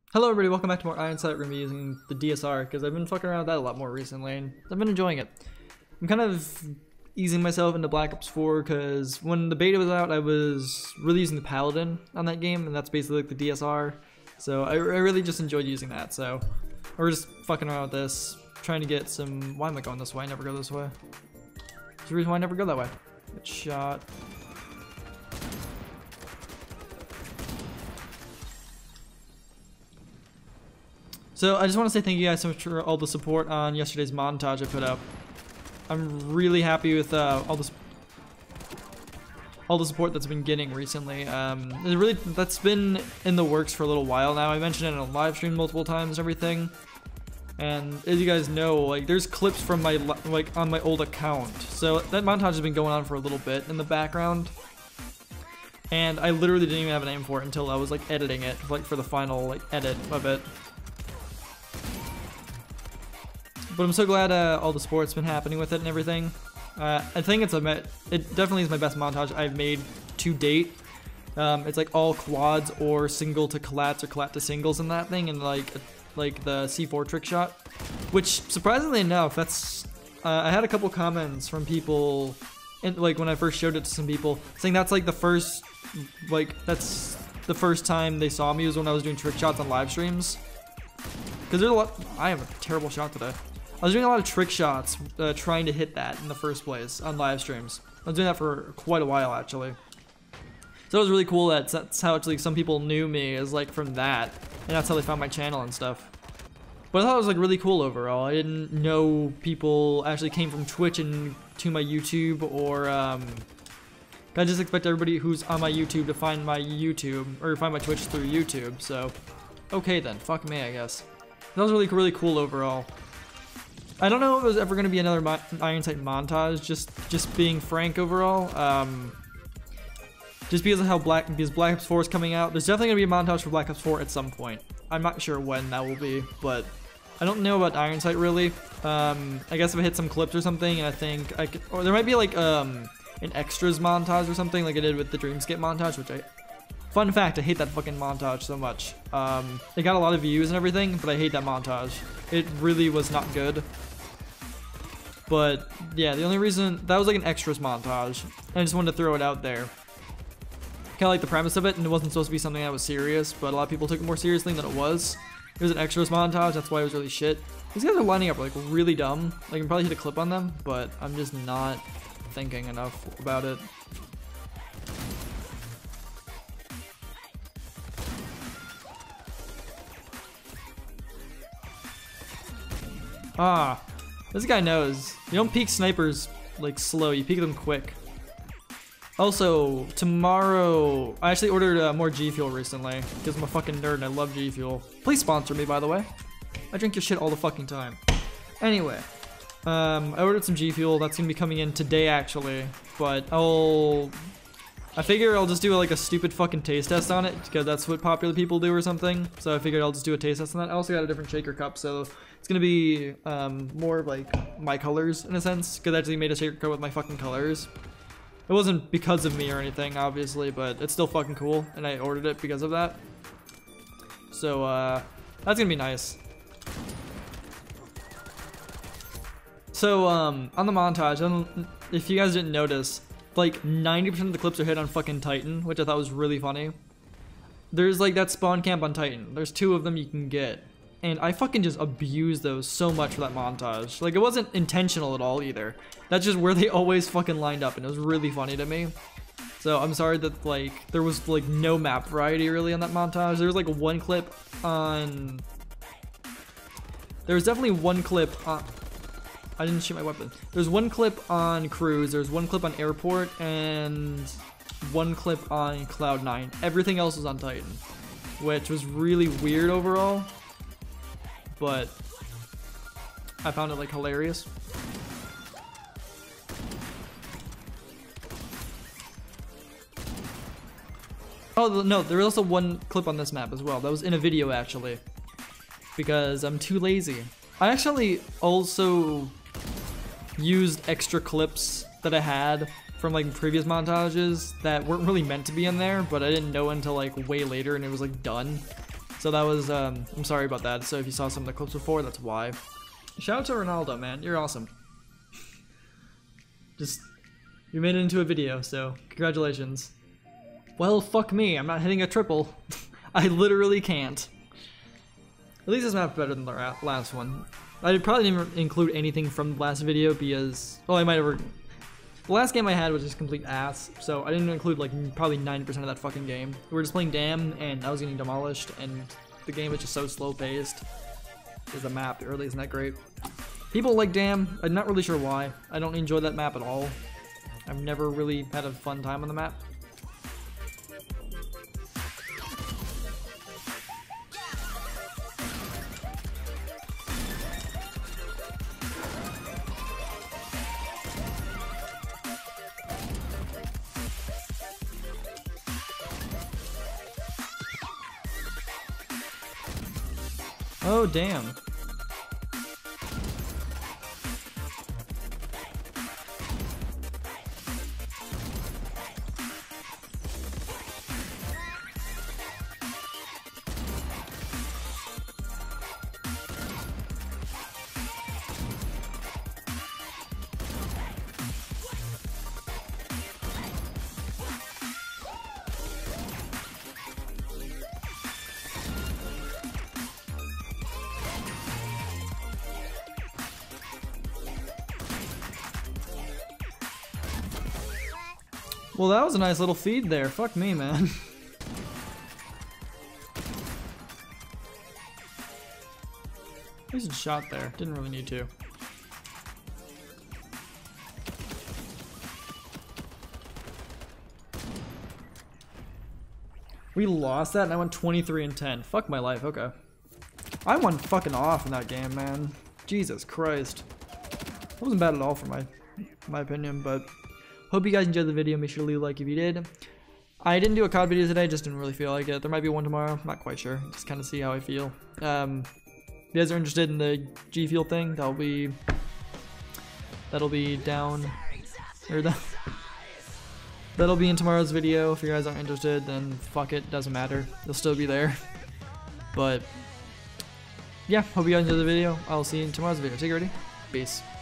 Hello everybody, welcome back to more Iron Sight. We're gonna be using the DSR because I've been fucking around with that a lot more recently and I've been enjoying it. I'm kind of easing myself into Black Ops 4 because when the beta was out I was really using the Paladin on that game, and that's basically like the DSR. So I really just enjoyed using that, so we're just fucking around with this, trying to get some... Why am I going this way? I never go this way. There's the reason why I never go that way. Get shot. So I just want to say thank you guys so much for all the support on yesterday's montage I put up. I'm really happy with all the support that's been getting recently. That's been in the works for a little while now. I mentioned it in a live stream multiple times and everything. And as you guys know, like there's clips from my on my old account. So that montage has been going on for a little bit in the background. And I literally didn't even have a name for it until I was like editing it, like for the final like edit of it. But I'm so glad all the support's been happening with it and everything. I think it definitely is my best montage I've made to date. It's like all quads or single to collats or collat to singles in that thing, and like the C4 trick shot. Which surprisingly enough, that's I had a couple comments from people, like when I first showed it to some people, saying that's like the first that's the first time they saw me was when I was doing trick shots on live streams. Because there's a lot. I have a terrible shot today. I was doing a lot of trick shots trying to hit that in the first place on live streams. I was doing that for quite a while actually. So it was really cool that that's how actually some people knew me, is like from that, and that's how they found my channel and stuff. But I thought it was like really cool overall. I didn't know people actually came from Twitch and to my YouTube, or I just expect everybody who's on my YouTube to find my YouTube or find my Twitch through YouTube. So okay then, fuck me I guess. That was really cool overall. I don't know if there's ever going to be another Iron Sight montage, just being frank overall. Just because of how Black Ops 4 is coming out, there's definitely going to be a montage for Black Ops 4 at some point. I'm not sure when that will be, but I don't know about Iron Sight really. I guess if I hit some clips or something, and I think I could, or there might be like an extras montage or something like I did with the Dreamscape montage, which fun fact, I hate that fucking montage so much. It got a lot of views and everything, but I hate that montage. It really was not good. But yeah, the only reason that was like an extras montage, I just wanted to throw it out there. Kind of like the premise of it, and it wasn't supposed to be something that was serious, but a lot of people took it more seriously than it was. It was an extras montage, that's why it was really shit. These guys are lining up like really dumb. Like, I can probably hit a clip on them, but I'm just not thinking enough about it. Ah, this guy knows. You don't peek snipers like slow, you peek them quick. Also, tomorrow, I actually ordered more G Fuel recently because I'm a fucking nerd and I love G Fuel. Please sponsor me, by the way. I drink your shit all the fucking time. Anyway, I ordered some G Fuel. That's gonna be coming in today actually, but I figure I'll just do like a stupid fucking taste test on it because that's what popular people do or something. So I figured I'll just do a taste test on that. I also got a different shaker cup, so it's gonna be more of like my colors in a sense, because I actually made a shaker cup with my fucking colors. It wasn't because of me or anything, obviously, but it's still fucking cool, and I ordered it because of that. So that's gonna be nice. So on the montage, if you guys didn't notice, like 90% of the clips are hit on fucking Titan, which I thought was really funny. There's like that spawn camp on Titan. There's 2 of them you can get. And I fucking just abused those so much for that montage. Like, it wasn't intentional at all either. That's just where they always fucking lined up, and it was really funny to me. So I'm sorry that like there was like no map variety really on that montage. There was like one clip on... There was definitely one clip on... I didn't shoot my weapon. There's one clip on Cruise, there's one clip on Airport, and one clip on Cloud9. Everything else was on Titan, which was really weird overall, but I found it like hilarious. Oh no, there was also one clip on this map as well. That was in a video actually, because I'm too lazy. I actually also used extra clips that I had from like previous montages that weren't really meant to be in there, but I didn't know until like way later and it was like done. So that was, I'm sorry about that. So if you saw some of the clips before, that's why. Shout out to Ronaldo, man. You're awesome. Just, you made it into a video, so congratulations. Well, fuck me. I'm not hitting a triple. I literally can't. At least this map's better than the last one. I probably didn't include anything from the last video because, well, I might have. The last game I had was just complete ass, so I didn't include like probably 90% of that fucking game. We were just playing Dam, and I was getting demolished, and the game was just so slow paced. Because the map really isn't that great. People like Dam. I'm not really sure why. I don't enjoy that map at all. I've never really had a fun time on the map. Oh, damn. Well, that was a nice little feed there. Fuck me, man. Decent shot there. Didn't really need to. We lost that and I went 23-10. Fuck my life. Okay. I went fucking off in that game, man. Jesus Christ. That wasn't bad at all for my opinion, but hope you guys enjoyed the video. Make sure to leave a like if you did. I didn't do a COD video today, just didn't really feel like it. There might be one tomorrow, not quite sure. Just kind of see how I feel. If you guys are interested in the G Fuel thing, that'll be down, or that'll be in tomorrow's video. If you guys aren't interested, then fuck it, doesn't matter. It'll still be there. But yeah, hope you guys enjoyed the video. I'll see you in tomorrow's video. Take it ready. Peace.